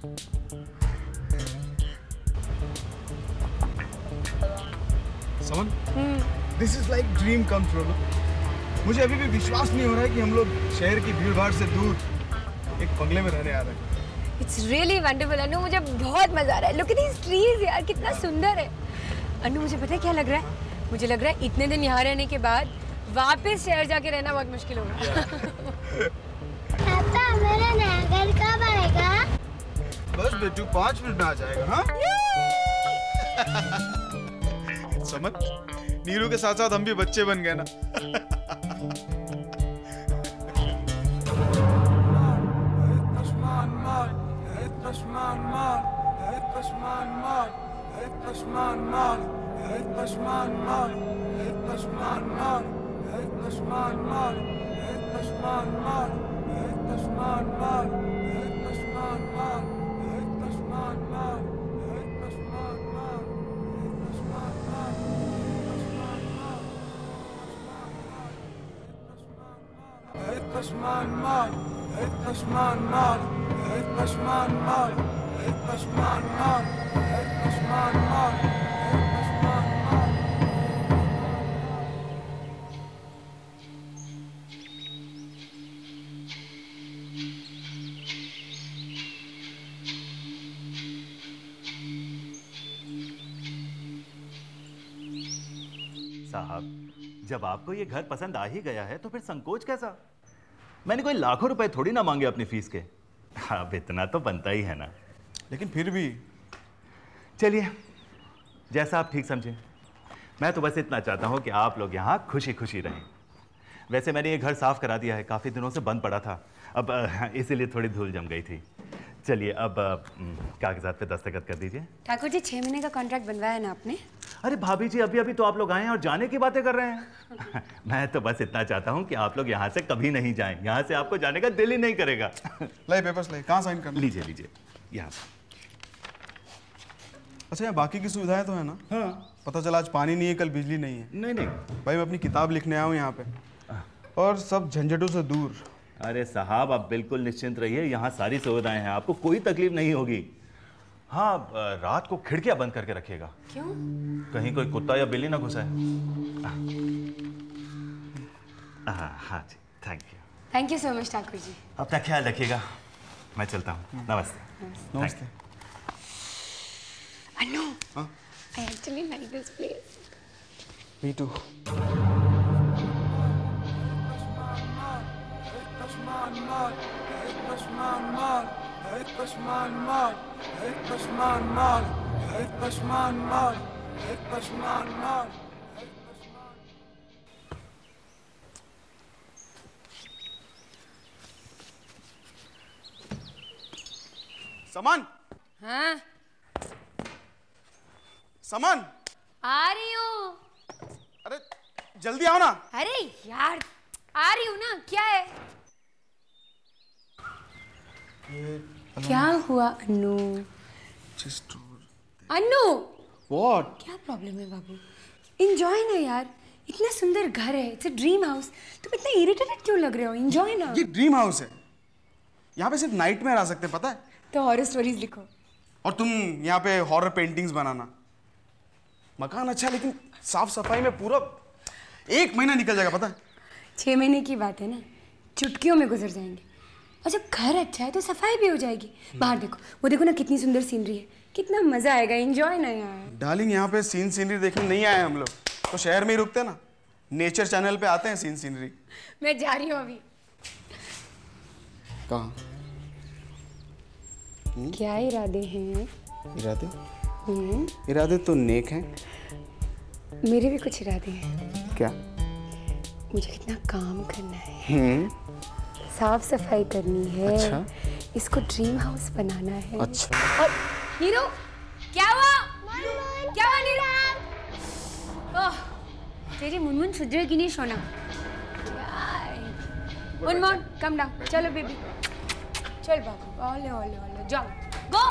Summon, this is like dream come true. मुझे अभी भी विश्वास नहीं हो रहा है कि हम लोग शहर की भीड़-भाड़ से दूर एक बंगले में रहने आ रहे हैं। इट्स रियली वंडरफुल अनु, मुझे बहुत मजा आ रहा है। लुक एट दीस ट्रीज यार, कितना सुंदर है। अनु मुझे पता है क्या लग रहा है? मुझे लग रहा है इतने दिन यहाँ रहने के बाद वापस शहर जाके रहना बहुत मुश्किल होगा। पापा मेरा नया घर कब आएगा? बस बेटू 5 मिनट में आ जाएगा। हाँ समन, नीरू के साथ साथ हम भी बच्चे बन गए ना। साहब, जब आपको ये घर पसंद आ ही गया है तो फिर संकोच कैसा? मैंने कोई लाखों रुपए थोड़ी ना मांगे अपनी फीस के। अब इतना तो बनता ही है ना। लेकिन फिर भी चलिए, जैसा आप ठीक समझें। मैं तो बस इतना चाहता हूँ कि आप लोग यहाँ खुशी खुशी रहें। वैसे मैंने ये घर साफ करा दिया है, काफ़ी दिनों से बंद पड़ा था, अब इसीलिए थोड़ी धूल जम गई थी। चलिए अब कागजात पे दस्तखत कर दीजिए। ठाकुर जी 6 महीने का कॉन्ट्रैक्ट बनवाया है ना आपने? अरे भाभी जी, अभी अभी तो आप लोग आए हैं और जाने की बातें कर रहे हैं। मैं तो बस इतना चाहता हूँ कि आप लोग यहाँ से कभी नहीं जाएं। यहाँ से आपको जाने का दिल ही नहीं करेगा। लाई पेपर्स लाई, कहाँ साइन करना? लीजिए लीजिए, यहाँ। अच्छा, यहाँ बाकी की सुविधाएं तो है ना? हाँ। पता चला आज पानी नहीं है, कल बिजली नहीं है। नहीं नहीं भाई, मैं अपनी किताब लिखने आया हूँ यहाँ पे, और सब झंझटों से दूर। अरे साहब, आप बिल्कुल निश्चिंत रहिए, यहाँ सारी सुविधाएं हैं, आपको कोई तकलीफ नहीं होगी। हाँ, रात को खिड़कियां बंद करके रखिएगा। क्यों? कहीं कोई कुत्ता या बिल्ली ना घुसे। हाँ जी, thank you so much Thakur ji. अपना ख्याल रखिएगा, मैं चलता हूँ। नमस्ते। नमस्ते। अनु, I actually like this place. Me too. समान। हाँ? समान। आ रही हूँ। अरे जल्दी आओ ना। अरे यार, आ रही हूँ ना, क्या है? क्या हुआ अनु? अनु, What? क्या प्रॉब्लम है बाबू? एंजॉय ना यार, इतना सुंदर घर है, इट्स अ ड्रीम हाउस। तुम इतना इरिटेटेड क्यों लग रहे हो? एंजॉय ना। ये ड्रीम हाउस है, यहाँ पे सिर्फ नाइट में आ सकते हैं, पता है? तो हॉरर स्टोरीज लिखो। और तुम यहाँ पे हॉरर पेंटिंग्स बनाना। मकान अच्छा, लेकिन साफ सफाई में पूरा 1 महीना निकल जाएगा, पता है? 6 महीने की बात है ना, चुटकियों में गुजर जाएंगे। और जब घर अच्छा है तो सफाई भी हो जाएगी। बाहर देखो, वो देखो ना, कितनी सुंदर सीनरी है, कितना मजा आएगा। एंजॉय ना यार। डार्लिंग, यहाँ पे सीन सीनरी देखने नहीं आए हम लोग, तो शहर में ही रुकते ना। नेचर चैनल पे आते हैं सीन सीनरी। मैं जा रही हूँ अभी। कहाँ? क्या इरादे हैं? इरादे? इरादे तो नेक हैं। मेरे भी कुछ इरादे हैं। क्या? मुझे कितना काम करना है, साफ सफाई करनी है। अच्छा। इसको ड्रीम हाउस बनाना है। अच्छा। और नीरू, क्या हुआ? क्या हुआ नीरू? ओह, तेरी मुनमुन सुधरेगी नहीं सोना। Munmun, calm down. चलो बेबी, चल बाबू। ओले ओले ओले, जाओ, गो।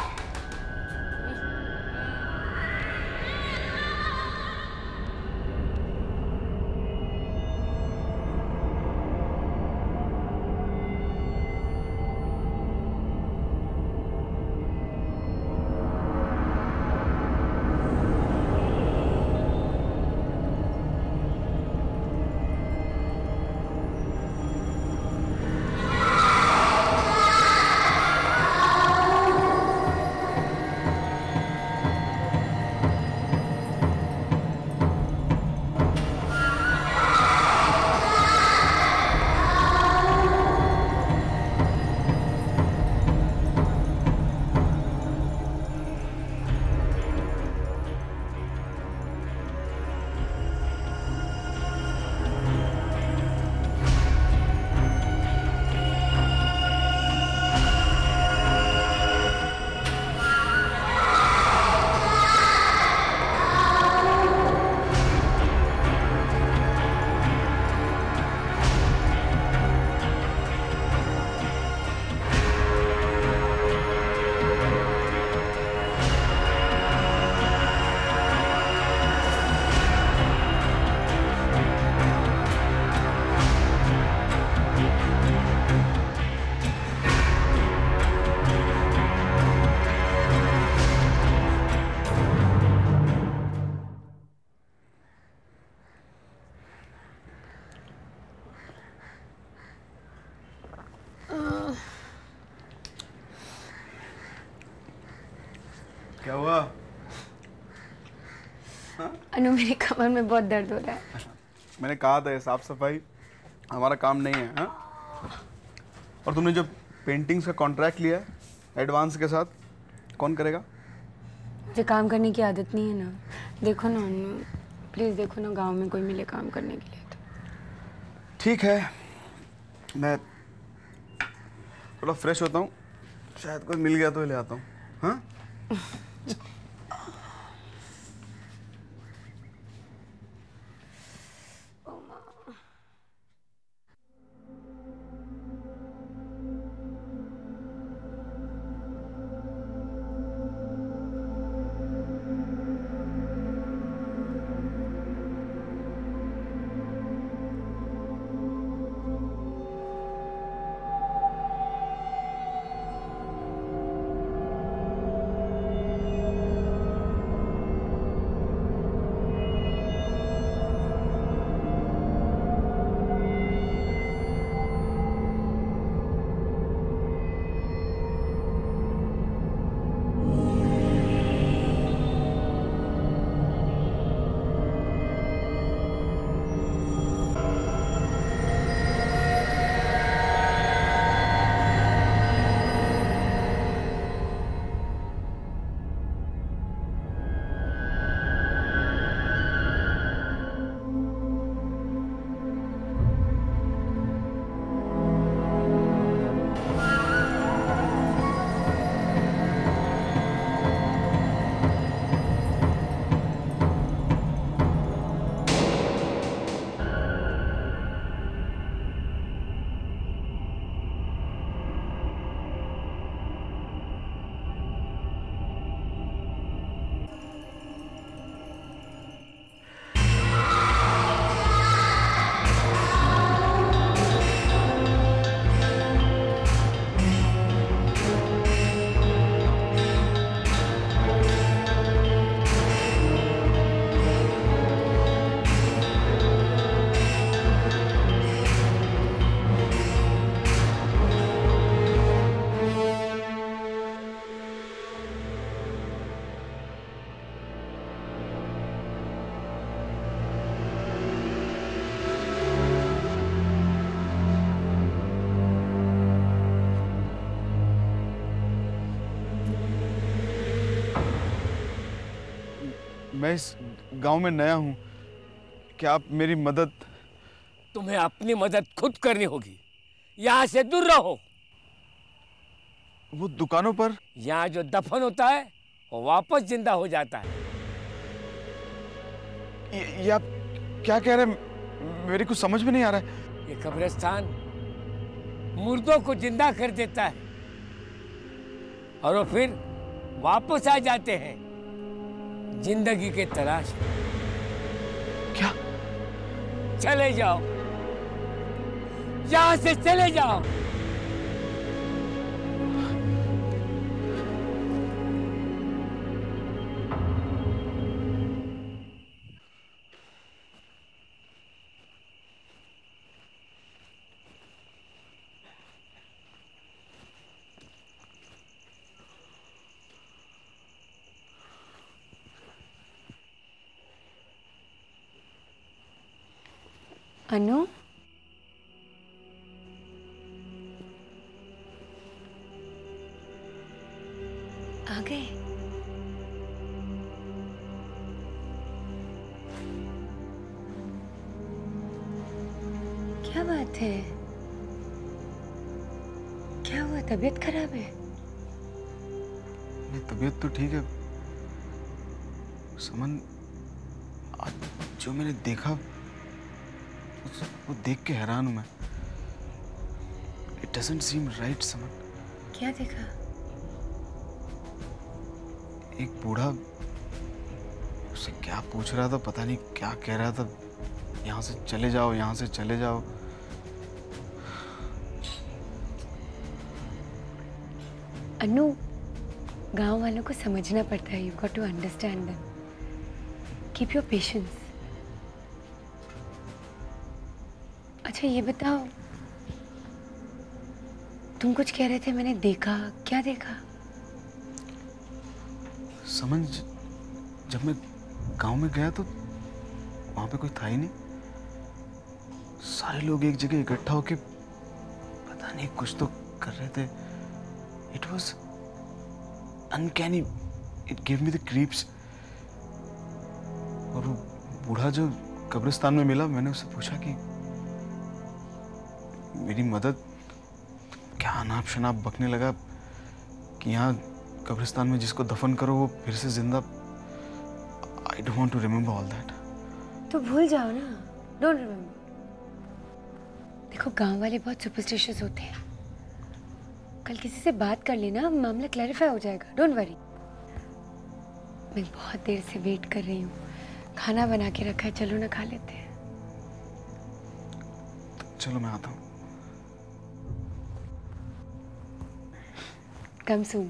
क्या हुआ? अनु मेरी कमर में बहुत दर्द हो रहा है। मैंने कहा था साफ सफाई हमारा काम नहीं है। हाँ? और तुमने जो पेंटिंग्स का कॉन्ट्रैक्ट लिया है एडवांस के साथ, कौन करेगा? मुझे काम करने की आदत नहीं है ना। देखो ना अनु, प्लीज़ देखो ना, गांव में कोई मिले काम करने के लिए तो। ठीक है, मैं थोड़ा फ्रेश होता हूँ, शायद कोई मिल गया तो ले आता हूँ। हाँ? मैं इस गांव में नया हूं, क्या आप मेरी मदद? तुम्हें अपनी मदद खुद करनी होगी। यहाँ से दूर रहो। वो दुकानों पर यहाँ जो दफन होता है वो वापस जिंदा हो जाता है। ये आप क्या कह रहे हैं? मेरी कुछ समझ में नहीं आ रहा है। ये कब्रिस्तान मुर्दों को जिंदा कर देता है और वो फिर वापस आ जाते हैं जिंदगी के तलाश में। क्या? चले जाओ, यहाँ से चले जाओ। अनु, आ गए? क्या बात है? क्या हुआ? तबीयत खराब है? नहीं, तबीयत तो ठीक है। समन, आज जो मैंने देखा वो देख के हैरान हूं मैं। It doesn't seem right, समन। क्या देखा? एक बूढ़ा उससे क्या पूछ रहा था, पता नहीं क्या कह रहा था। यहाँ से चले जाओ, यहाँ से चले जाओ। अनु, गांव वालों को समझना पड़ता है। You got to understand them. Keep your patience. अच्छा ये बताओ, तुम कुछ कह रहे थे, मैंने देखा। क्या देखा? समझ, जब मैं गांव में गया तो वहां पे कोई था ही नहीं। सारे लोग एक जगह इकट्ठा होके पता नहीं कुछ तो कर रहे थे। It was uncanny, it give me the creeps. और वो बूढ़ा जो कब्रिस्तान में मिला, मैंने उससे पूछा कि मेरी मदद, क्या अनाप शनाप बकने लगा कि यहाँ कब्रिस्तान में जिसको दफन करो वो फिर से जिंदा। I don't want to remember all that. तो भूल जाओ ना, डोंट रिमेम्बर। देखो गांव वाले बहुत सुपरस्टिशियस होते हैं। कल किसी से बात कर लेना, मामला क्लैरिफाई हो जाएगा, डोंट वरी। मैं बहुत देर से वेट कर रही हूँ, खाना बना के रखा है, चलो ना खा लेते हैं। चलो मैं आता हूँ। कम सून।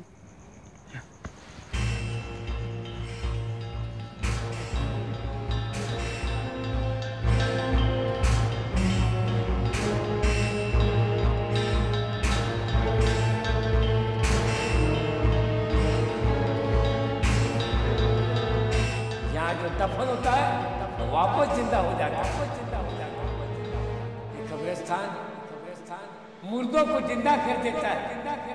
यहाँ जो दफन होता है वो वापस जिंदा हो जाता है। ये कब्रिस्तान मुर्दों को जिंदा कर देता है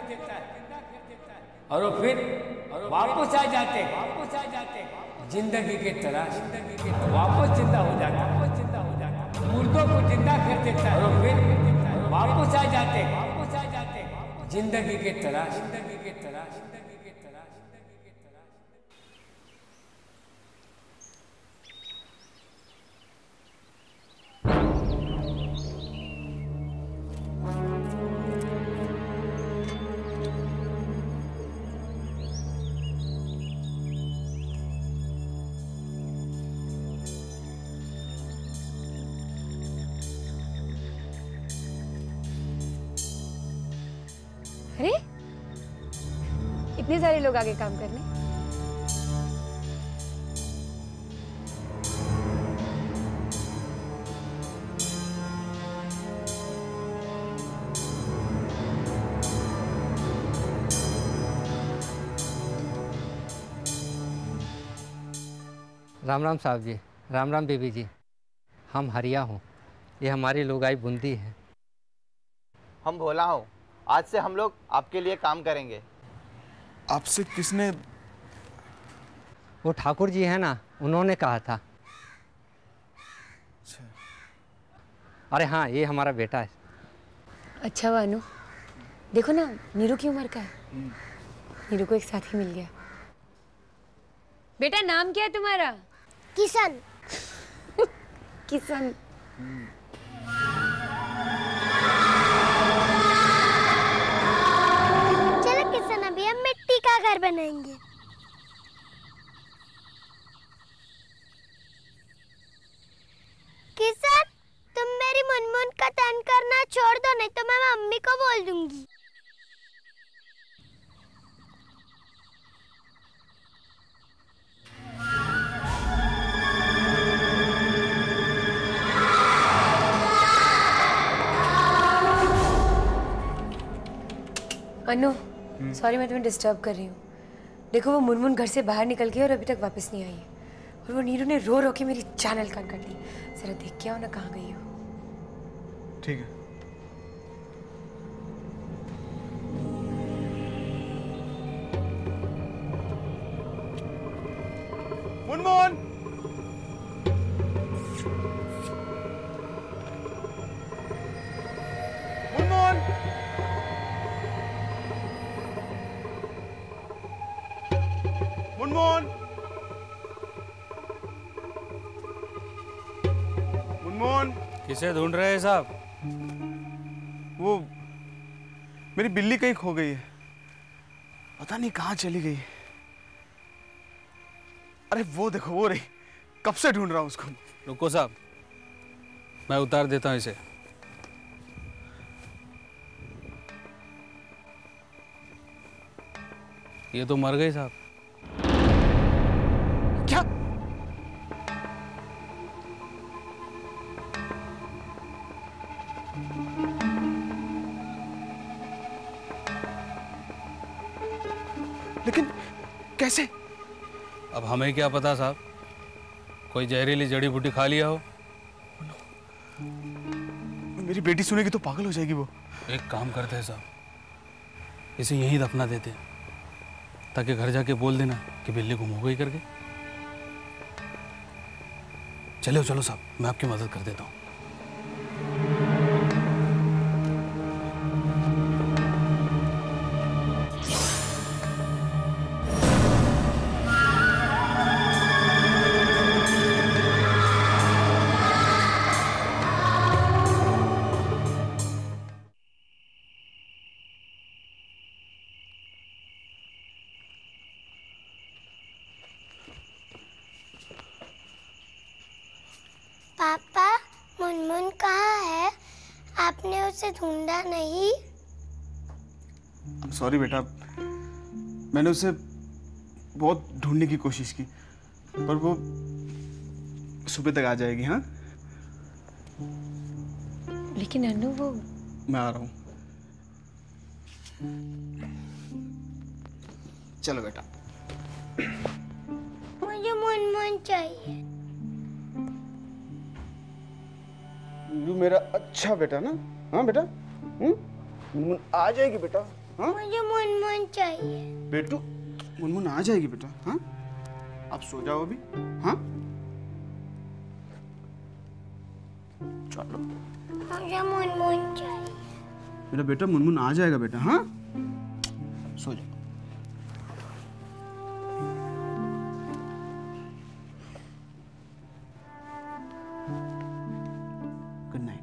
और वो फिर वापस आ जाते जिंदगी के तलाश, वापस जिंदा हो जाता है। मुर्दों को जिंदा कर देता है और वो फिर वापस आ जाते जिंदगी के तलाश। अरे इतने सारे लोग आगे काम करने। राम राम साहब जी। राम राम बीबी जी। हम हरिया हूँ, ये हमारी लुगाई बूंदी है। हम भोला हूँ, आज से हम लोग आपके लिए काम करेंगे। आपसे किसने? वो ठाकुर जी है ना, उन्होंने कहा था। अरे हाँ, ये हमारा बेटा है। अच्छा वानू, देखो ना नीरू की उम्र का है। नीरू को एक साथी मिल गया। बेटा नाम क्या है तुम्हारा? किशन। किशन। चलो किशन, अभी हम मिट्टी का घर बनाएंगे। किशन, तुम मेरी मुनमुन का तंग करना छोड़ दो, नहीं तो मैं मम्मी को बोल दूंगी। अनु, सॉरी मैं तुम्हें डिस्टर्ब कर रही हूँ। देखो वो मुनमुन घर से बाहर निकल गई और अभी तक वापस नहीं आई है। और वो नीरू ने रो रो के मेरी चैनल कट कर दी। जरा देख के आओ ना कहाँ गई हो। ठीक है। मुनमुन, मुनमुन, मुनमुन, मुनमुन। किसे ढूंढ रहे हैं साहब? वो मेरी बिल्ली कहीं खो गई है, पता नहीं कहाँ चली गई। अरे वो देखो, वो रही, कब से ढूंढ रहा हूँ उसको। रुको साहब, मैं उतार देता हूँ इसे। ये तो मर गई साहब। क्या? लेकिन कैसे? अब हमें क्या पता साहब, कोई जहरीली जड़ी बूटी खा लिया हो। मेरी बेटी सुनेगी तो पागल हो जाएगी वो। एक काम करते हैं साहब, इसे यहीं दफना देते हैं, ताकि घर जाके बोल देना कि बिल्ली गुम हो गई करके। चलो चलो साहब, मैं आपकी मदद कर देता हूँ। पापा, मुनमुन कहाँ है? आपने उसे ढूंढा नहीं? सॉरी बेटा, मैंने उसे बहुत ढूंढने की कोशिश की, पर वो सुबह तक आ जाएगी। हाँ, लेकिन अन्नू वो। मैं आ रहा हूँ। चलो बेटा। मुझे मुनमुन चाहिए। यू मेरा अच्छा बेटा ना? हाँ बेटा, मुनमुन आ जाएगी बेटा। हाँ, मुझे मुनमुन चाहिए। बेटू, मुनमुन आ जाएगी बेटा। हाँ, आप सो जाओ अभी। हाँ, चलो। मुझे मुनमुन चाहिए। मेरा बेटा मुनमुन आ जाएगा बेटा। हाँ, सो जाओ। Good night.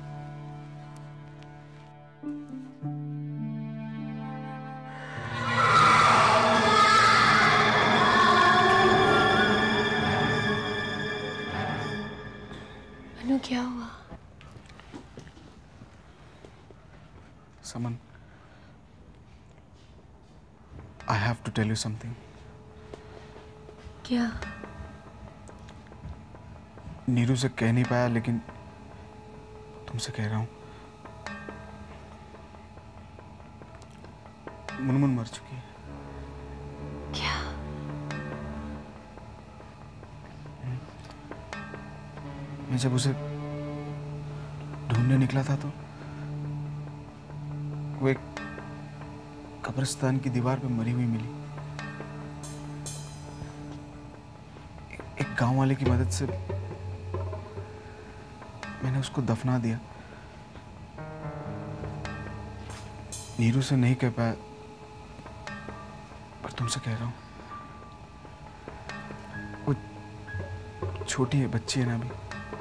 अन्नू क्या हुआ? Saman, I have to tell you something. क्या? नीरू से कह नहीं पाया, लेकिन तुमसे कह रहा हूँ। मुनमुन मर चुकी है। क्या? मैं जब उसे ढूंढने निकला था तो वो एक कब्रिस्तान की दीवार पे मरी हुई मिली। एक गांव वाले की मदद से मैंने उसको दफना दिया। नीरू से नहीं कह पाया, पर तुमसे कह रहा हूं। वो छोटी है, बच्ची है ना अभी।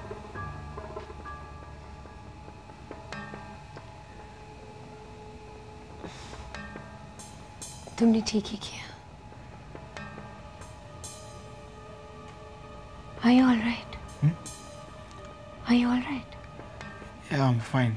तुमने ठीक ही किया। Are you all right? Are you all right? Yeah, I'm fine.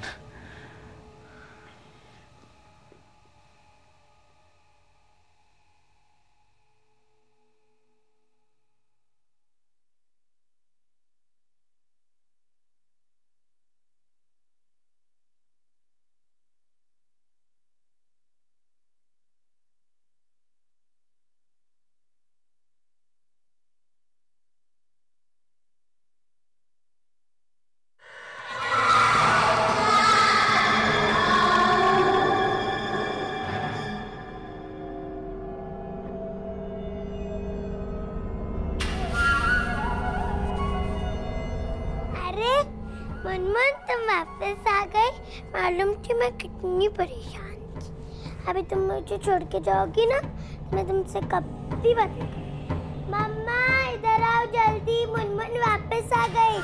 Munmun, तुम वापस आ गए। मालूम थी मैं कितनी परेशान थी। अभी तुम मुझे छोड़ के जाओगी ना, मैं तुमसे कभी बात नहीं करूंगी। मम्मा इधर आओ जल्दी, मुनमुन वापस आ गई।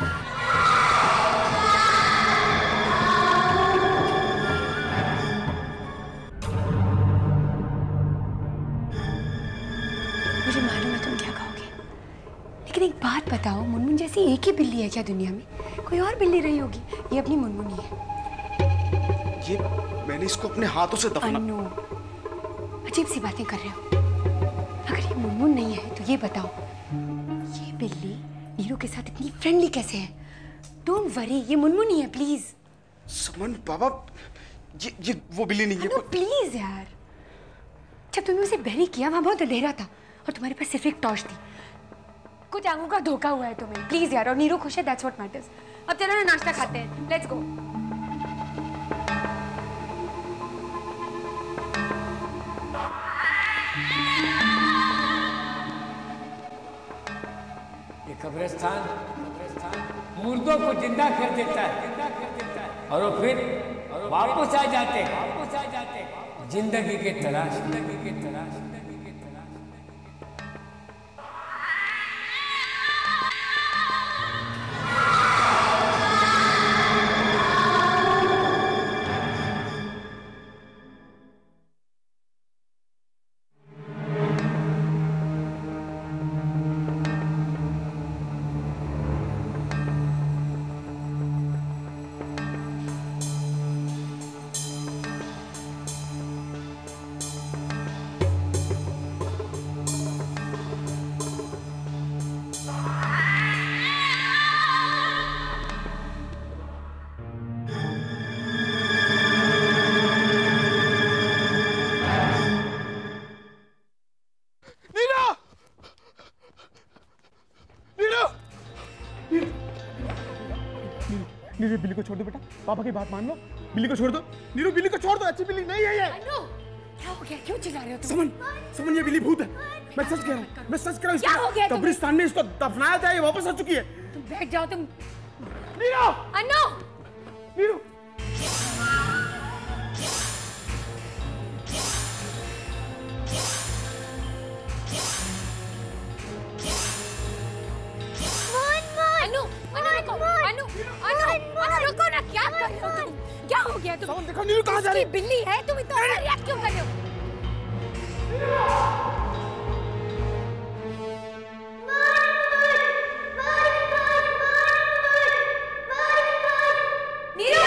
मुझे मालूम है तुम क्या कहोगे, लेकिन एक बात बताओ, मुनमुन जैसी एक ही बिल्ली है क्या दुनिया में? कोई और बिल्ली रही होगी? ये अपनी मुनमुन ही है। ये मैंने इसको अपने हाथों से दफना। अन्नू, अजीब सी बातें कर रहे हो। अगर ये मुनमुन नहीं है तो ये बताओ, ये बिल्ली नीरू के साथ इतनी फ्रेंडली कैसे है? डोंट वरी, ये मुनमुन ही है, प्लीज। समन बाबा, ये वो बिल्ली नहीं है। प्लीज यार, जब तुमने उसे बहरी किया वहां बहुत अंधेरा था और तुम्हारे पास सिर्फ एक टॉर्च थी। कुछ आंखों का धोखा हुआ है तुम्हें, प्लीज यार। और नीरू खुश है, दैट्स व्हाट मैटर्स। अब चलो ना नाश्ता खाते हैं, लेट्स गो। ये कब्रिस्तान मुर्दों को जिंदा कर देता है और वो फिर वापस आ जाते जिंदगी के तलाश। नीरू, बिल्ली को छोड़ दो बेटा, पापा की बात मान लो, बिल्ली को छोड़ दो। नीरू, बिल्ली को छोड़ दो, अच्छी बिल्ली नहीं है ये। क्या हो गया, क्यों चिल्ला रहे हो तुम? समन ये बिल्ली भूत है। मैं सच कह रहा हूँ, मैं सच कह रहा हूँ। क्या हो गया तुम्हें? कब्रिस्तान में इसको दफनाया था, ये वापस आ चुकी है। तुम बैठ जाओ तुम। नीरू! अन्नू! नीरू! रुको ना, क्या कर रहे हो तुम? क्या हो गया तुम? देखो नीरू कहाँ जा रही है? बिल्ली है, तुम इतना रिएक्ट क्यों कर रहे हो? नीरू!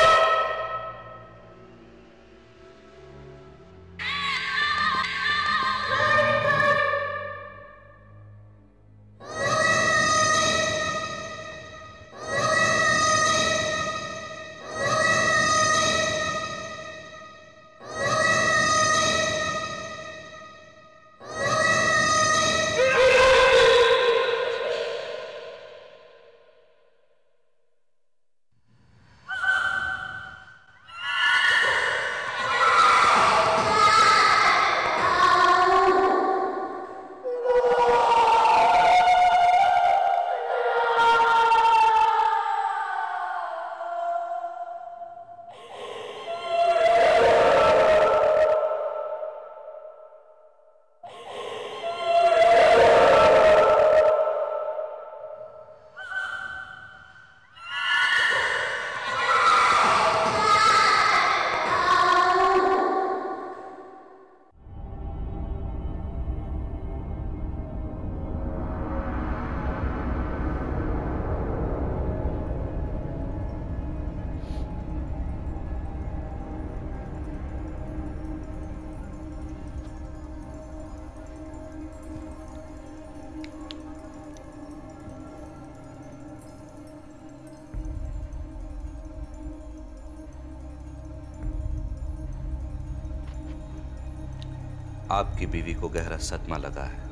आपकी बीवी को गहरा सदमा लगा है,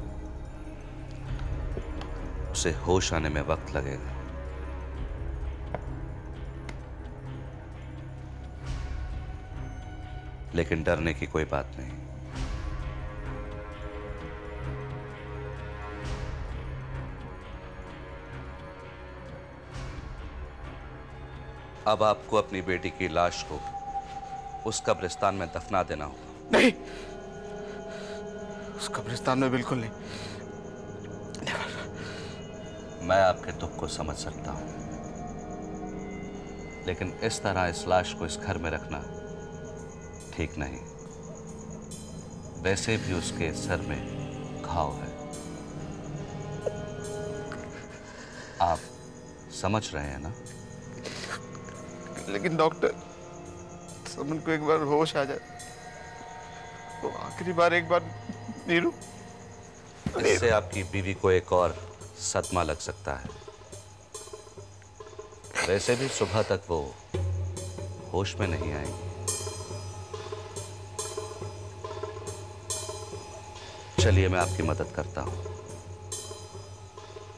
उसे होश आने में वक्त लगेगा। लेकिन डरने की कोई बात नहीं। अब आपको अपनी बेटी की लाश को उस कब्रिस्तान में दफना देना होगा। नहीं, उस कब्रिस्तान में बिल्कुल नहीं। मैं आपके दुख को समझ सकता हूं, लेकिन इस तरह इस लाश को इस घर में रखना ठीक नहीं। वैसे भी उसके सर में घाव है। आप समझ रहे हैं ना? लेकिन डॉक्टर, समन को एक बार होश आ जाए तो आखिरी बार एक बार नीरू। इससे आपकी बीवी को एक और सदमा लग सकता है। वैसे भी सुबह तक वो होश में नहीं आएंगी। चलिए मैं आपकी मदद करता हूं।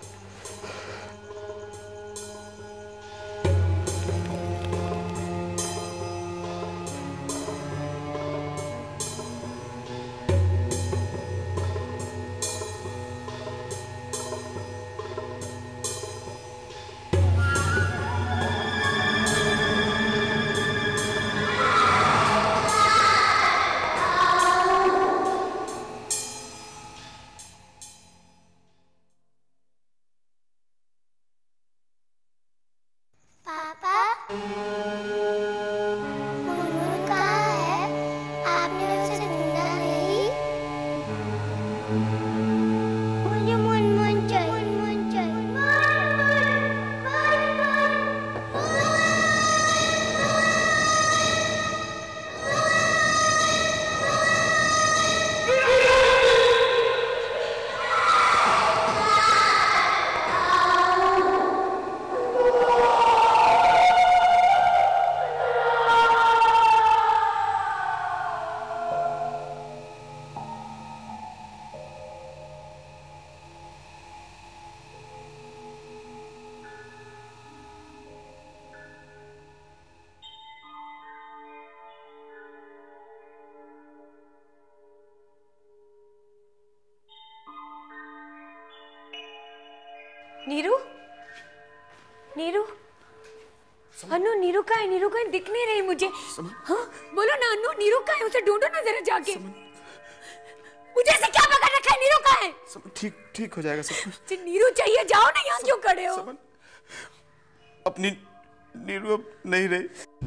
नीरू, नीरू, अनु नीरू का है? नीरू का दिख नहीं रही मुझे। हाँ बोलो ना अनु, नीरू का है? उसे ढूंढो ना जरा जाके। मुझे ऐसे क्या पकड़ रखा है? नीरू का है? ठीक हो जाएगा सब। नीरू चाहिए, जाओ ना, यहाँ क्यों खड़े हो? अपनी नीरू अब नहीं रही।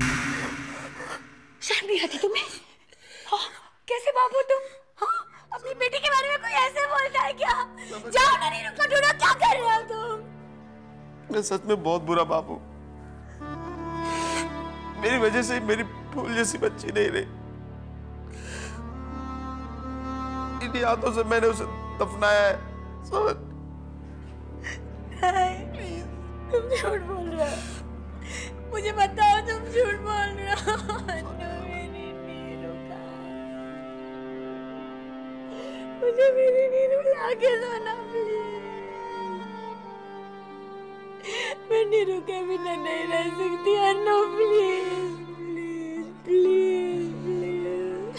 शर्म नहीं आती तुम्हें? हाँ, कैसे बाबू तुम? हाँ, अपनी बेटी के बारे में कोई ऐसे बोलता है क्या? जाओ ना नीरू को ढूंढो, क्या कर रहे हो तुम? मैं सच में बहुत बुरा बाप हूँ। मेरी वजह से मेरी फूल जैसी बच्ची नहीं रही। इन्हीं हाथों से मैंने उसे दफनाया है। समझ? प्लीज, तुम झूठ बोल रहे हो। मुझे बताओ तुम झूठ बोल रहे हो। मेरी नीरू का, मुझे मेरी नीरू लाके दो ना प्लीज। मैं नीरू के बिना नहीं रह सकती। Annu please please please please.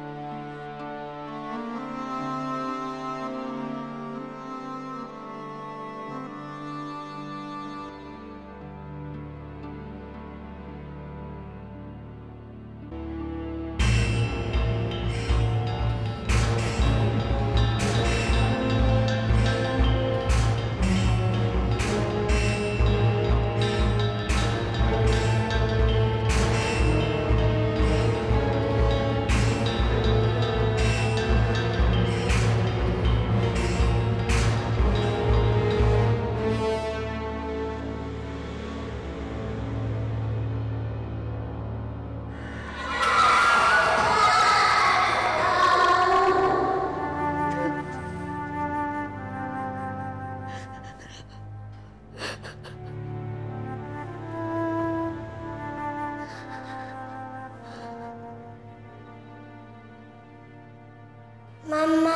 मम्मा,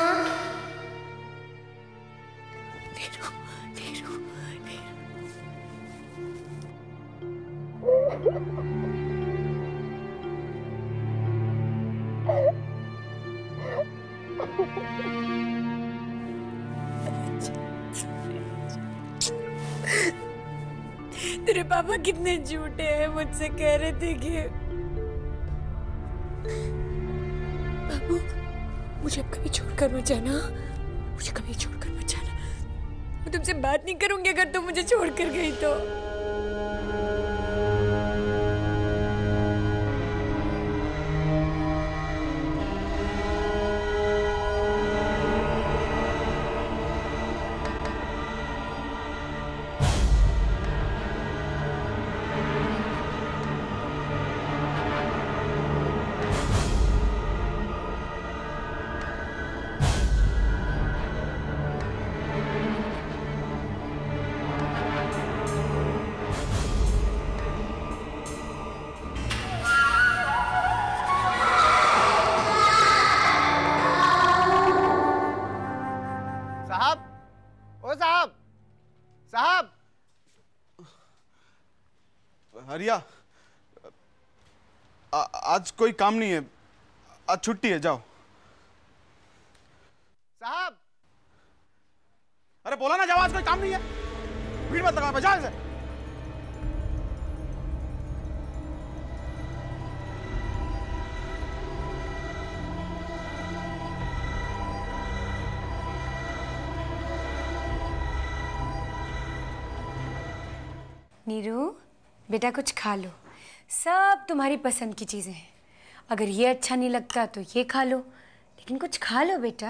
नीरू, नीरू, नीरू। तेरे पापा कितने झूठे हैं। मुझसे कह रहे थे कि बाबू मुझे अब कभी छोड़कर मत जाना। मुझे कभी छोड़कर मत जाना। मैं तुमसे बात नहीं करूंगी अगर तुम मुझे छोड़कर गई तो। साहब। हरिया, आज कोई काम नहीं है, आज छुट्टी है, जाओ। साहब। अरे बोला ना जाओ, आज कोई काम नहीं है। भीड़ मत लगा, बजाओ इसे। नीरू बेटा कुछ खा लो, सब तुम्हारी पसंद की चीजें हैं। अगर ये अच्छा नहीं लगता तो ये खा लो, लेकिन कुछ खा लो बेटा।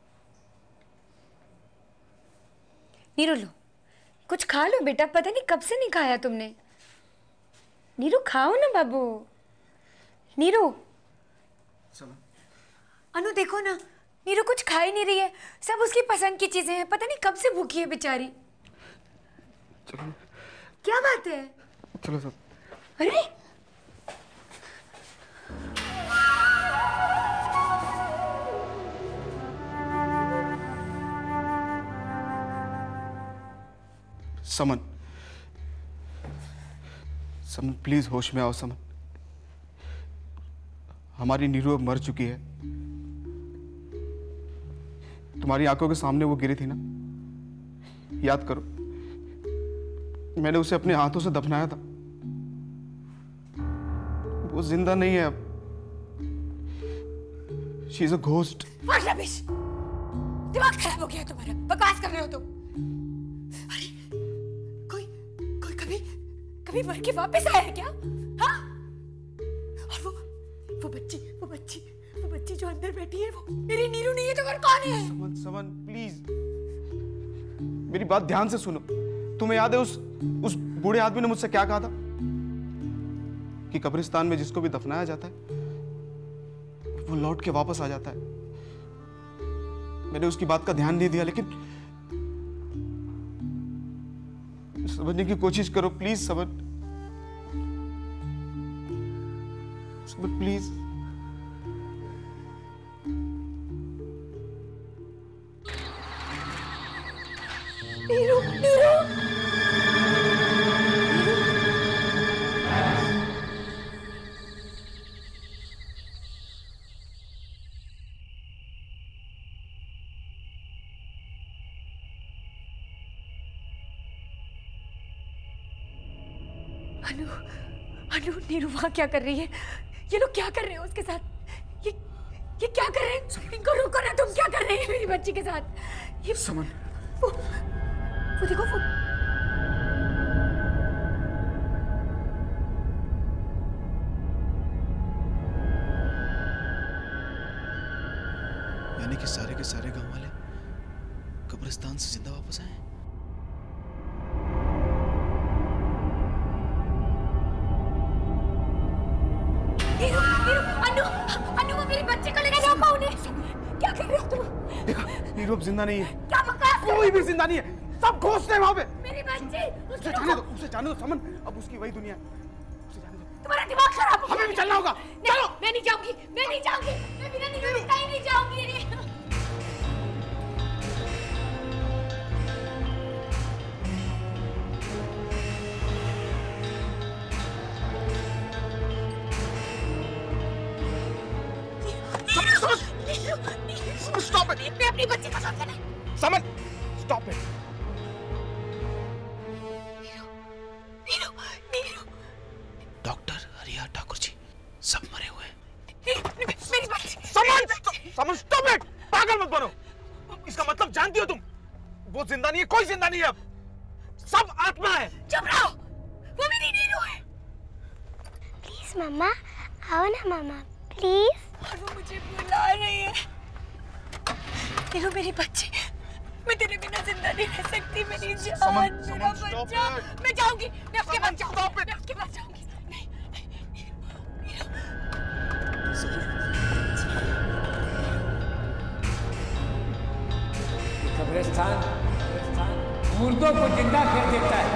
नीरू लो, कुछ खा लो बेटा, पता नहीं कब से नहीं खाया तुमने। नीरू खाओ ना बाबू। नीरू। अनु देखो ना, नीरू कुछ खा ही नहीं रही है, सब उसकी पसंद की चीजें हैं, पता नहीं कब से भूखी है बेचारी। चलो। क्या बात है? चलो सब। अरे समन, समन प्लीज होश में आओ। समन, हमारी नीरू अब मर चुकी है। तुम्हारी आंखों के सामने वो गिरी थी ना, याद करो। मैंने उसे अपने हाथों से दफनाया था। वो जिंदा नहीं है अब। She is a ghost. Rubbish, दिमाग खराब हो गया तुम्हारा, बकवास कर रहे हो तुम। अरे कोई कोई कभी मर के वापस आया है क्या? हाँ? और वो बच्ची जो अंदर बैठी है वो मेरी नीरू नहीं है तो और कौन है? समन प्लीज मेरी बात ध्यान से सुनो। तुम्हें याद है उस बूढ़े आदमी ने मुझसे क्या कहा था कि कब्रिस्तान में जिसको भी दफनाया जाता है वो लौट के वापस आ जाता है। मैंने उसकी बात का ध्यान नहीं दिया, लेकिन समझने की कोशिश करो प्लीज। समझ प्लीज। नीरू अनु, नीरू वहां क्या कर रही है? ये लोग क्या कर रहे हैं उसके साथ? ये क्या कर रहे हैं? इनको रोको ना, तुम क्या कर रहे हैं मेरी बच्ची के साथ? ये समन, वो देखो वो यानी कि सारे के सारे गांव वाले कब्रिस्तान से जिंदा वापस आए। अनु वो मेरी बच्ची को लेकर रोको उन्हें। क्या कर रहे हो तुम? देखा, नीरू अब जिंदा नहीं है। क्या बकवास? कोई भी जिंदा नहीं है, सब घोस्ट है वहां पे। मेरी बच्ची उसे जाने दो समन, अब उसकी वही दुनिया है। उसे जाने दो। तुम्हारा दिमाग खराब हो गया। हमें भी चलना होगा। चलो। मैं नहीं जाऊंगी, मैं बिना नीरू कहीं नहीं जाऊंगी। Stop it! मैं अपनी बच्ची को समझना। समन, stop it! Neeru. Doctor Hariya Thakur जी सब मरे हुए हैं। मेरी बच्ची। समन, stop it! पागल मत बनो। इसका मतलब जानती हो तुम? वो जिंदा नहीं है, कोई जिंदा नहीं है अब। सब आत्मा है। चुप रहो, वो मेरी नीरू है। प्लीज मम्मा, आओ ना मम्मा, प्लीज। और वो मुझे बुला रही है। नीरू मेरी बच्ची, मैं तेरे बिना जिंदा नहीं रह सकती। मेरी जान, मेरा बच्चा। मैं जाऊंगी, मैं आपके पास जाऊंगी। नहीं, कब्रिस्तान मुर्दों को जिंदा कर देता है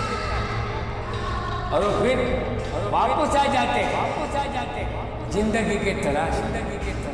और वो फिर वापस आ जाते जिंदगी के तलाश।